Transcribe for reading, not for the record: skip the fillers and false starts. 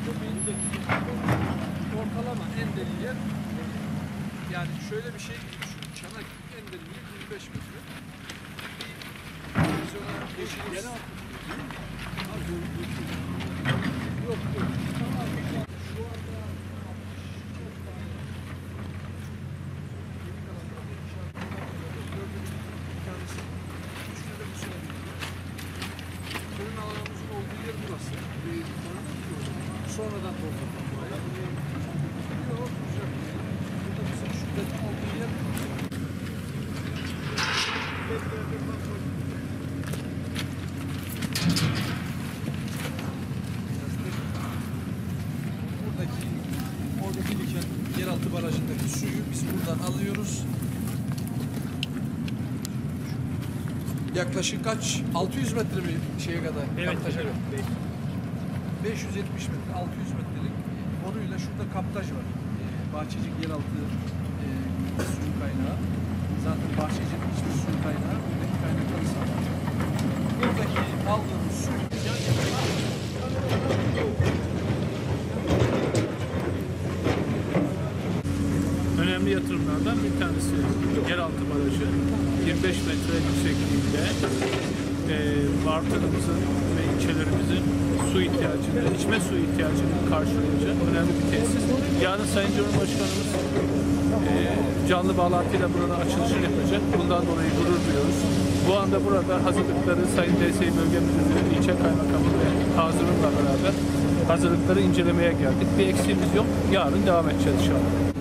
Ortalama en derin yer, yani şöyle bir şey düşünün. Çanak en derin yer 25 metre. Biz ona geçiriz. Yok. Şu anda fırın alanımızın olduğu yer burası. Sonradan doldurduk buraya. Yok, güzel. Burada bizim şubbetin olduğu yer. Orada biriken yeraltı barajındaki suyu biz buradan alıyoruz. Yaklaşık kaç? 600 metre mi şeye kadar? Evet. Kaptaja kadar? 570 metre, 600 metrelik boruyla şurada kaptaj var. Bahçecik yeraltı suyu kaynağı. Zaten Bahçecik'in hiçbir suyu kaynağı buradaki kaynakları sağlar. Buradaki aldığımız su Önemli yatırımlardan bir tanesi yeraltı barajı. 25 metre yüksekliğinde Bartın'ımızın ve ilçelerimizin su ihtiyacını, içme su ihtiyacını karşılayacak önemli bir tesis. Yarın Sayın Cumhurbaşkanımız canlı bağlantıyla burada açılışını yapacak. Bundan dolayı gurur duyuyoruz. Bu anda burada hazırlıkları Sayın DSİ Bölge Müdürlüğü, ilçe kaymakamı ve Hazırlıkla beraber hazırlıkları incelemeye geldik. Bir eksiğimiz yok. Yarın devam edeceğiz inşallah.